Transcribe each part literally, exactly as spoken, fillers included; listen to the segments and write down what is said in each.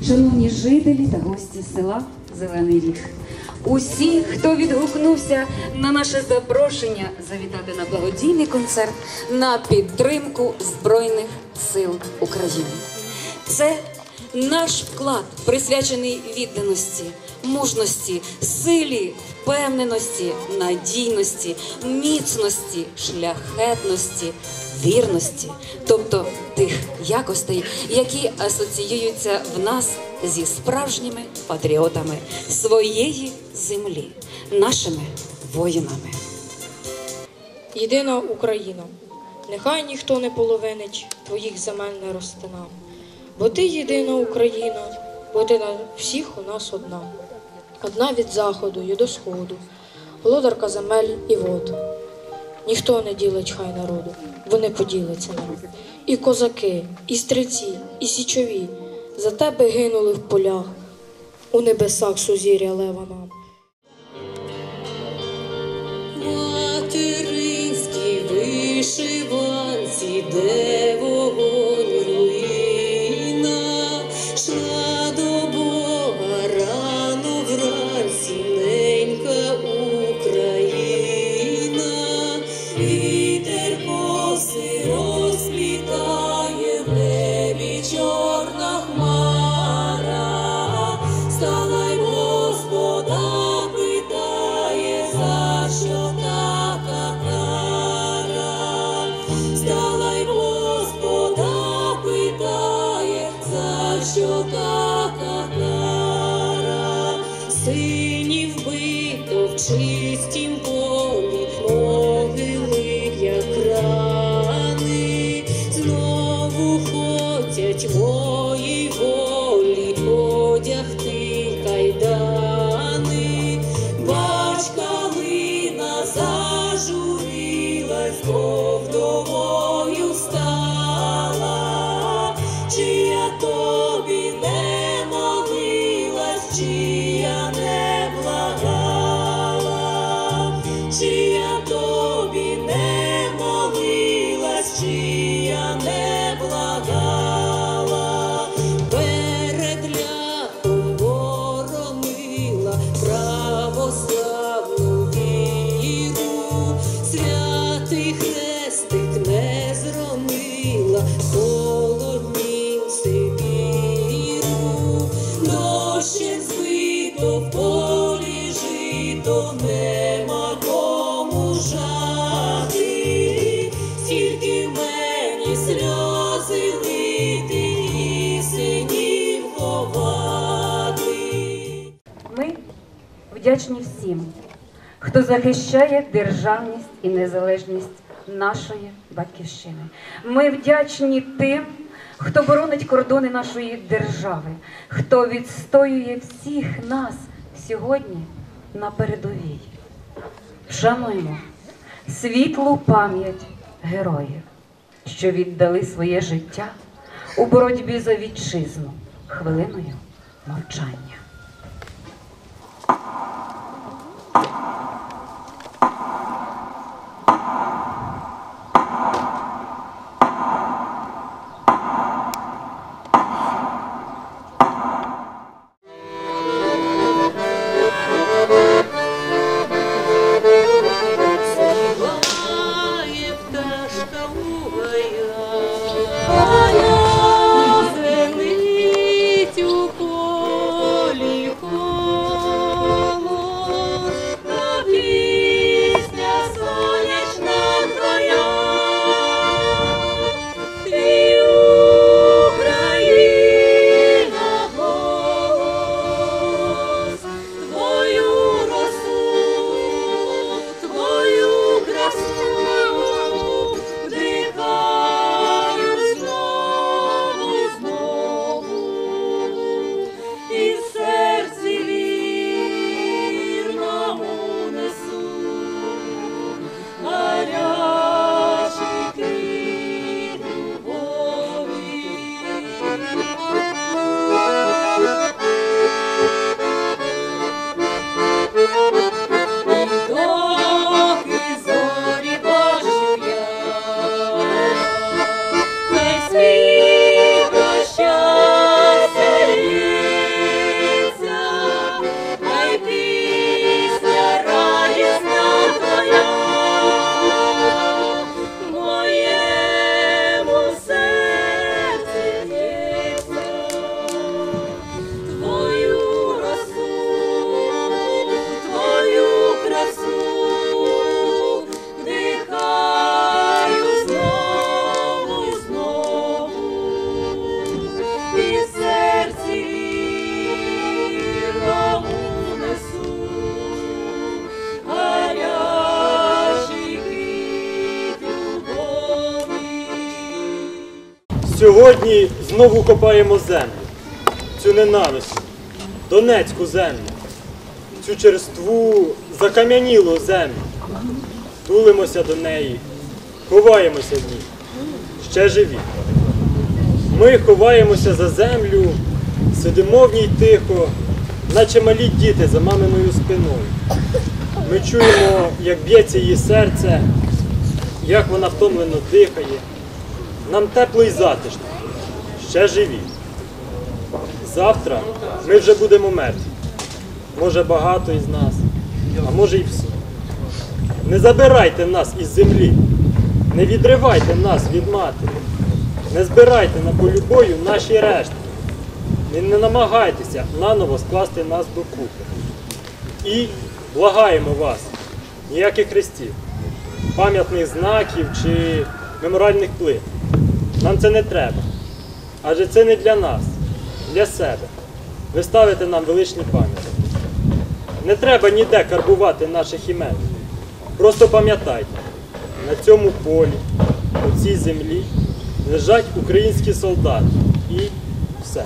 шановні жителі та гості села Зелений Ріг, усі, хто відгукнувся на наше запрошення завітати на благодійний концерт на підтримку Збройних сил України. Це наш вклад, присвячений відданості, мужності, силі, впевненості, надійності, міцності, шляхетності, вірності, тобто тих якостей, які асоціюються в нас зі справжніми патріотами своєї землі, нашими воїнами. Єдина Україна, нехай ніхто не половинить твоїх земель не розтина, бо ти єдина Україна, бо ти на всіх у нас одна. Одна від заходу і до сходу, володарка земель і вод. Ніхто не ділить хай народу, вони поділяться народ. І козаки, і стрільці, і січові за тебе гинули в полях, у небесах сузір'я лева нам. Материнській вишиванці, де вогонь руїна, шла до Бога рано вранці ненька Україна. Вітер коси розплітає, в небі чорна хмара, стала й Господа питає, за що така кара. Стала й Господа питає, за що така кара. Синів вбито в чистім полі, могили як рани, знову хотять мої волі одягти кайдани. Бач, калина зажурилась, бо вдовою стала. Чи я тобі не молилась, чи я не благала, чи я тобі не молилась, чи я не благала. Перед ляхом боронила православну віру, святий хрестик не зронила, холоднім Сибіру. Дощем збито в полі жито, нема кому жати, тільки мені сльози лити і синів ховати. Ми вдячні всім, хто захищає державність і незалежність нашої батьківщини. Ми вдячні тим, хто боронить кордони нашої держави, хто відстоює всіх нас сьогодні на передовій. Вшануємо світлу пам'ять героїв, що віддали своє життя у боротьбі за вітчизну хвилиною мовчання. Співає пташка у гаях, звенить у полі. Сьогодні знову копаємо землю, цю ненависну, донецьку землю, цю черству, закам'янілу землю. Тулимося до неї, ховаємося в ній, ще живі. Ми ховаємося за землю, сидимо в ній тихо, наче малі діти за маминою спиною. Ми чуємо, як б'ється її серце, як вона втомлено дихає. Нам тепло і затишно, ще живі. Завтра ми вже будемо мертві. Може багато із нас, а може і всі. Не забирайте нас із землі, не відривайте нас від матері, не збирайте на полі бою наші рештки, не, не намагайтеся наново скласти нас докупи. І благаємо вас, ніяких хрестів, пам'ятних знаків чи меморіальних плит. Нам це не треба, адже це не для нас, для себе. Ви ставите нам величні пам'ятки. Не треба ніде карбувати наших імен. Просто пам'ятайте, на цьому полі, у цій землі лежать українські солдати. І все.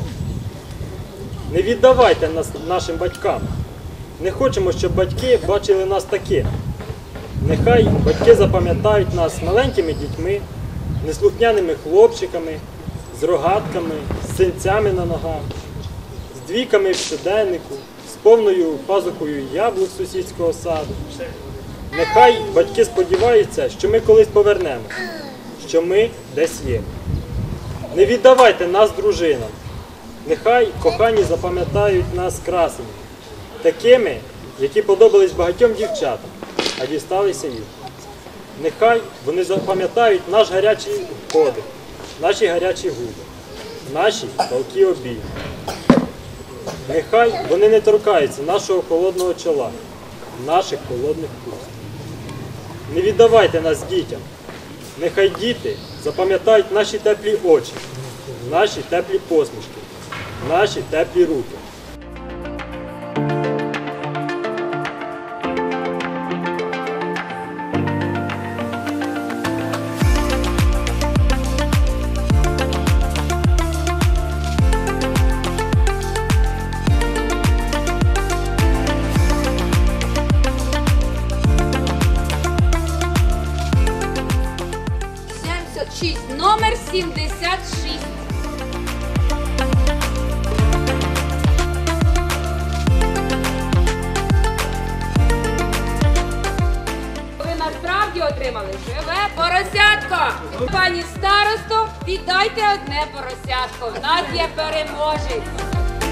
Не віддавайте нас нашим батькам. Не хочемо, щоб батьки бачили нас такими. Нехай батьки запам'ятають нас маленькими дітьми, неслухняними хлопчиками, з рогатками, з синцями на ногах, з двійками в щоденнику, з повною пазухою яблук з сусідського саду. Нехай батьки сподіваються, що ми колись повернемося, що ми десь є. Не віддавайте нас дружинам. Нехай кохані запам'ятають нас красами, такими, які подобались багатьом дівчатам, а дісталися їм. Нехай вони запам'ятають наш гарячий подих, наші гарячі губи, наші палкі обійми. Нехай вони не торкаються нашого холодного чола, наших холодних пуст. Не віддавайте нас дітям. Нехай діти запам'ятають наші теплі очі, наші теплі посмішки, наші теплі руки. Номер сімдесят шість. Ви насправді отримали живе поросятко. Пані старосто, віддайте одне поросятко. В нас є переможець.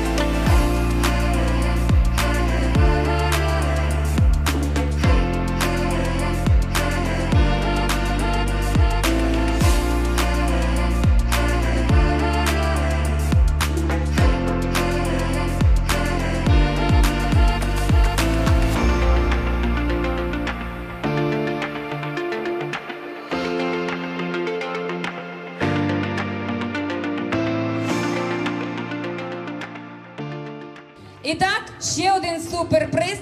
І так, ще один суперприз.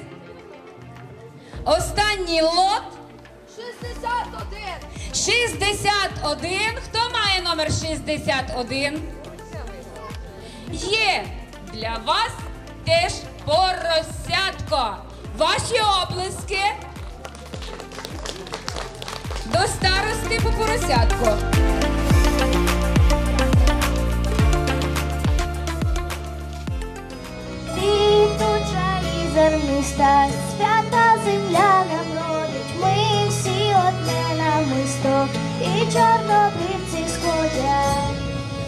Останній лот. шістдесят один. шістдесят один. Хто має номер шістдесят один? Є для вас теж поросятко. Ваші оплески. До старости по поросятку. Квітуча і зерниста, свята земля нам родить. Ми всі одне намисто, і чорнобривці сходять.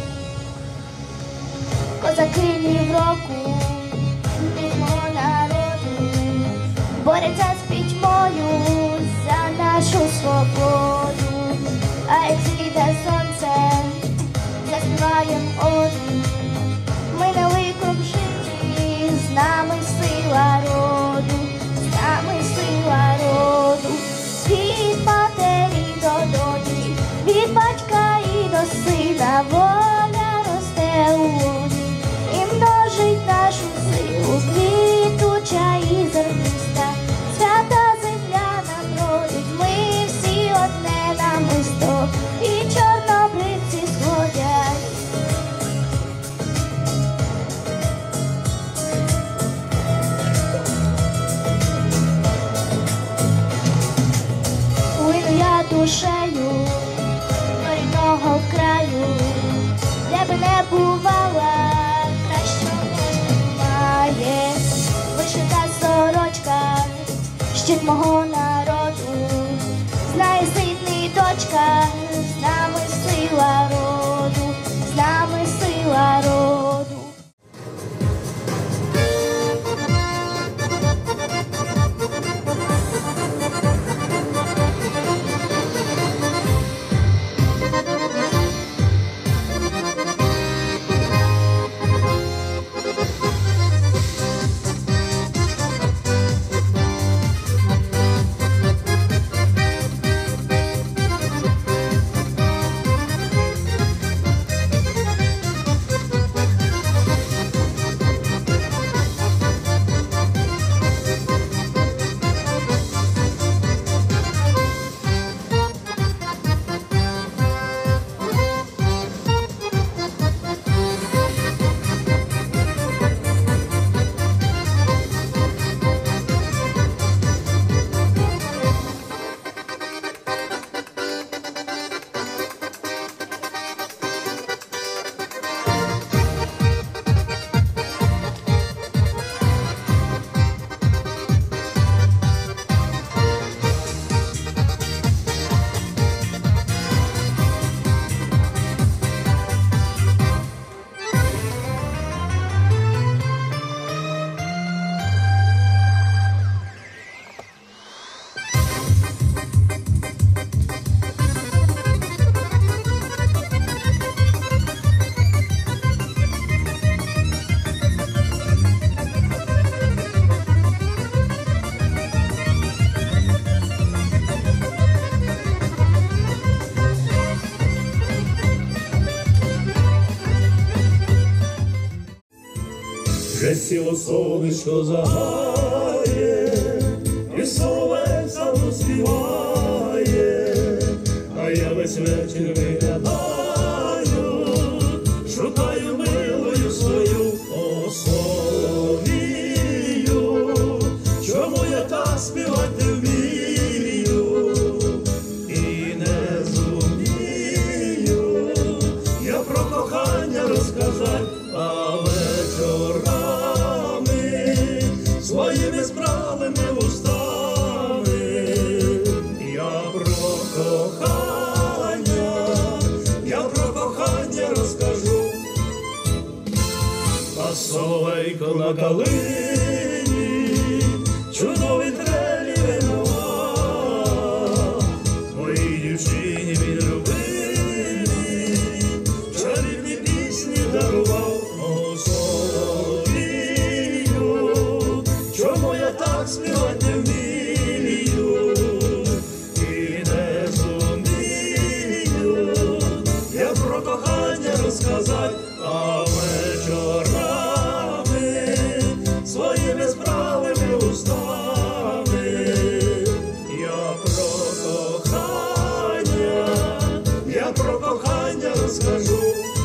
Козаки ні в року, пітьмо народу, борються з пітьмою за нашу свободу. А як зійде сонце, заспіваєм оду. Ми на великому житті, з нами сила роду, з нами сила роду. Від матері до доні, від батька і до сина, воля росте у луні і множить нашу силу. Квітуча і зерниста, свята земля нам родить. Ми всі одне намисто, і чорнобривці сходять. до рідного краю, де би не бувала, кращого немає. Вишита сорочка, щит мого народу, знає син і дочка, з нами сила роду, з нами сила роду. Вже сіло сонечко загає, і соловей заспіває, а я весь вечір виглядаю, шукаю милою свою Соловію. Чому я так співати вмію і не зумію я про кохання розказати, а вечора своїми справами устами я про кохання, я про кохання розкажу. А соловейко на калині чудові трелі винова, моїй дівчині він любимий, чарівні пісні дарував. О, Соловію, чому я так співати не вмію і не зумію я про кохання розказати, а вечорами своїми справами устами я про кохання, я про кохання розкажу.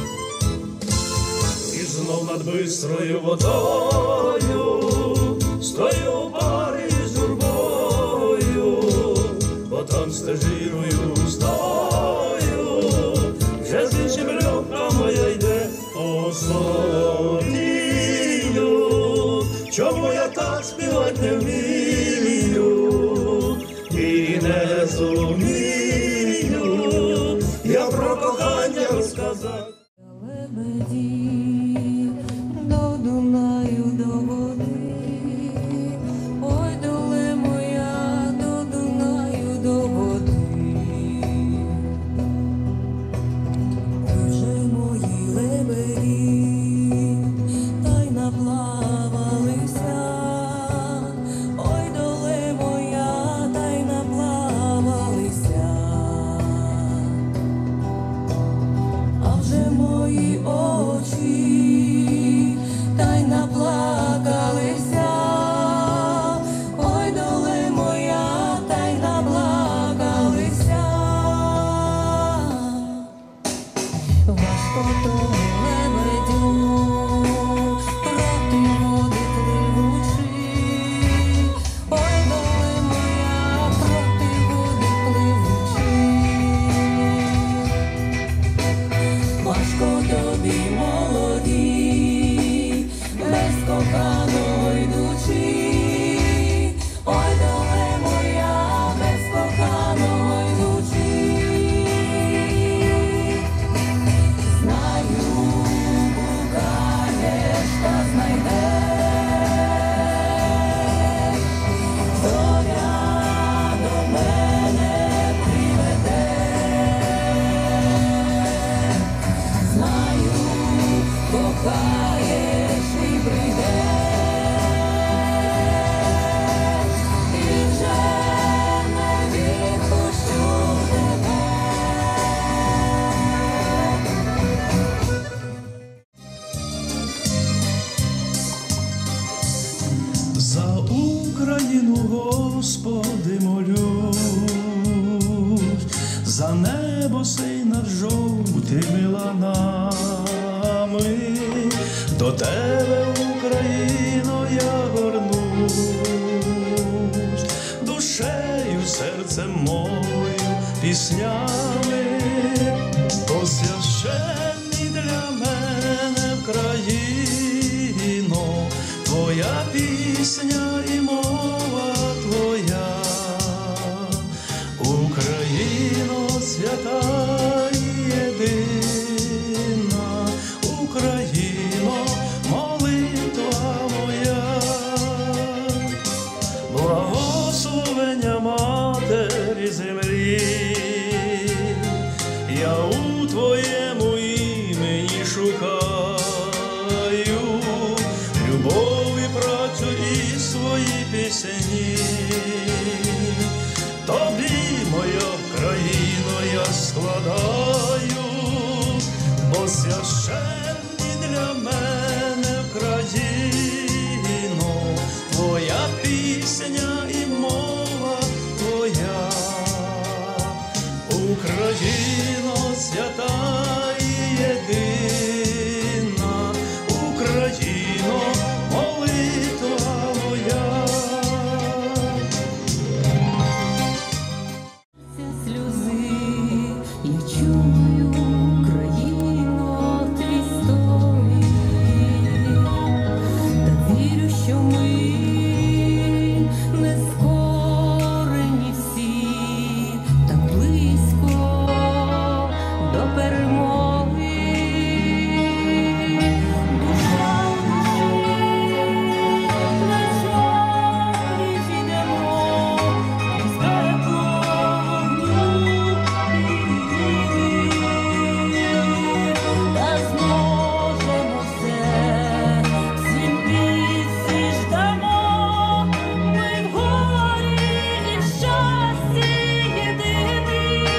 І знов над бистрою водою стою у парі з журбою, бо там стежиною стою, вже з іншим льохом моя йде. О, Соловію, чому я так співати не вмію і не зумію я про кохання розказати. До Дунаю, до води, ой, доле моя, до Дунаю, до води. Вже мої лебеді, та й наплавалися, ой, доле моя, та й наплавалися. А вже небо синь над жовтими ланами, до тебе, Україно, я горнусь, душею, серцем, мовою, піснями, бо священний для мене Вкраїно, твоя пісня і мова твоя, Україно свята і єдина, Україно, молитва моя, благословення матері землі, я у твоєму імені шукаю любов і працю і свої пісні. Тобі, моя країно, я складаю, бо священний для мене Вкраїно, твоя пісня і мова твоя, Україно свята і єдина, Україно, молитва моя. Сльози, я чую, Україно, твій стогін, та вірю, що ми не скорені всі, так близько до перемоги. Душа в душі, плечо пліч ідемо, крізь пекло та зможемо все, всім підсіж дамо, ми в горі і в щасті єдині.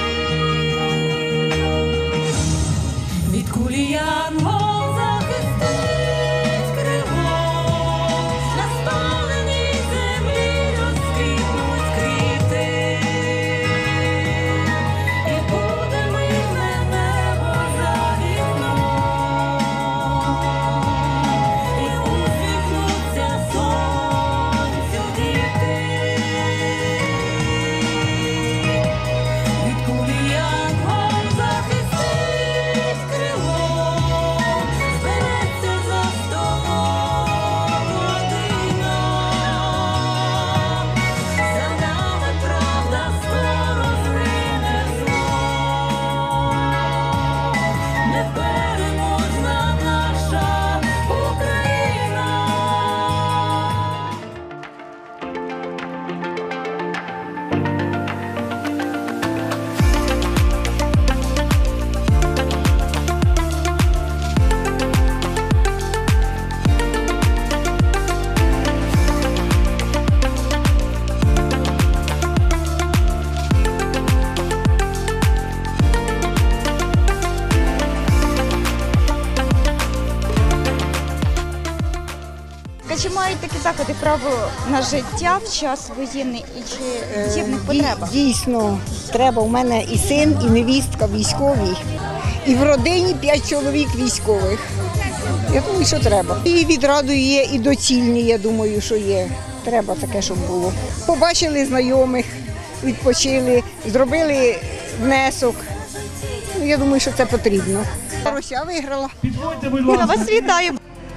Від кулі янгол захистить крило, на спаленій землі розквітнуть квіти, і буде мирне небо за вікном, і усміхнуться сонцю діти. Від кулі янгол захистить крило, збереться за столом родина, за нами правда скоро зрине зло, непереможна наша Україна. Чи мають такі заходи право на життя в час воєнний і чи є в них потреба? Дій- Дійсно, треба. У мене і син, і невістка військові. І в родині п'ять чоловік військових. Я думаю, що треба. І відраду є, і доцільні, я думаю, що є. Треба таке, щоб було. Побачили знайомих, відпочили, зробили внесок. Ну, я думаю, що це потрібно. Рося виграла. Підходьте, будь Я ласка. вас вітаю.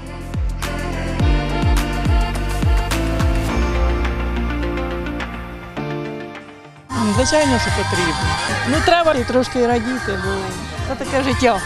Звичайно, що потрібно. Ну, треба і трошки радіти, бо це таке життя.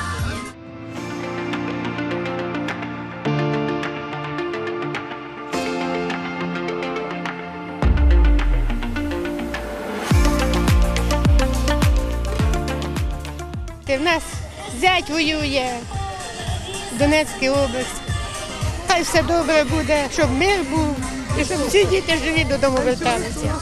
В нас зять воює в Донецькій області. Хай все добре буде, щоб мир був і щоб всі діти живі додому верталися.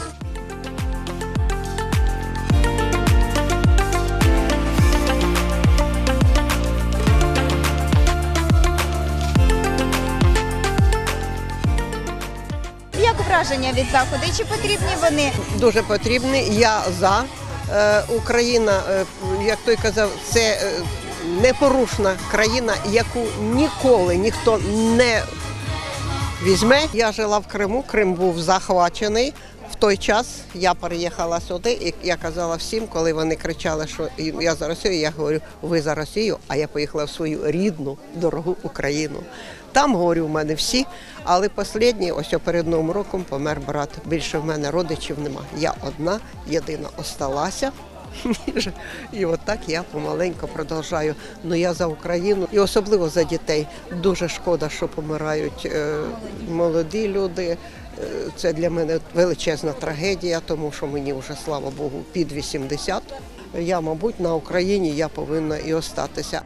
Як враження від заходу? І чи потрібні вони? Дуже потрібні. Я за. Е, Україна, е, як той казав, це е, непорушна країна, яку ніколи ніхто не візьме. Я жила в Криму, Крим був захвачений. В той час я переїхала сюди, і я казала всім, коли вони кричали, що я за Росію, я говорю, ви за Росію, а я поїхала в свою рідну, дорогу Україну. Там, говорю, в мене всі, але останній, ось перед Новим роком помер брат. Більше в мене родичів нема. Я одна, єдина осталася. І от так я помаленьку продовжую. Ну я за Україну і особливо за дітей. Дуже шкода, що помирають е, молоді люди. Е, Це для мене величезна трагедія, тому що мені вже, слава Богу, під вісімдесят. Я, мабуть, на Україні я повинна і остатися.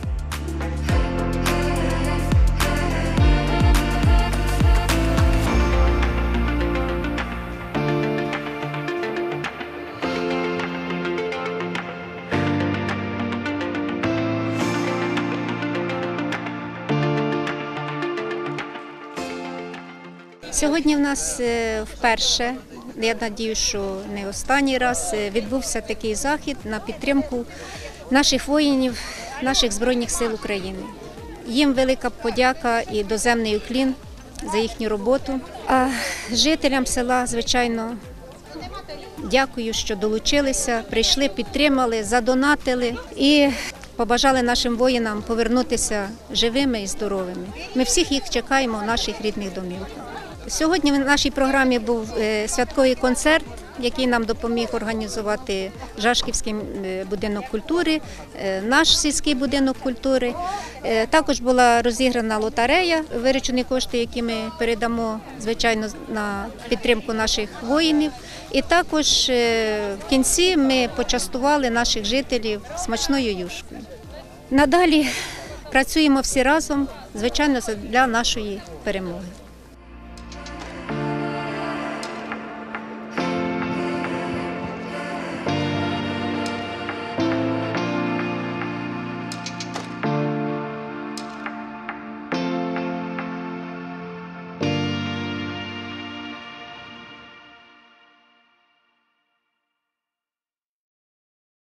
Сьогодні в нас е, вперше, я сподіваюся, що не останній раз, е, відбувся такий захід на підтримку наших воїнів, наших Збройних сил України. Їм велика подяка і доземний уклін за їхню роботу. А жителям села, звичайно, дякую, що долучилися, прийшли, підтримали, задонатили і побажали нашим воїнам повернутися живими і здоровими. Ми всіх їх чекаємо в наших рідних домівках. Сьогодні в нашій програмі був святковий концерт, який нам допоміг організувати Жашківський будинок культури, наш сільський будинок культури. Також була розіграна лотерея, виручені кошти, які ми передамо, звичайно, на підтримку наших воїнів. І також в кінці ми почастували наших жителів смачною юшкою. Надалі працюємо всі разом, звичайно, для нашої перемоги.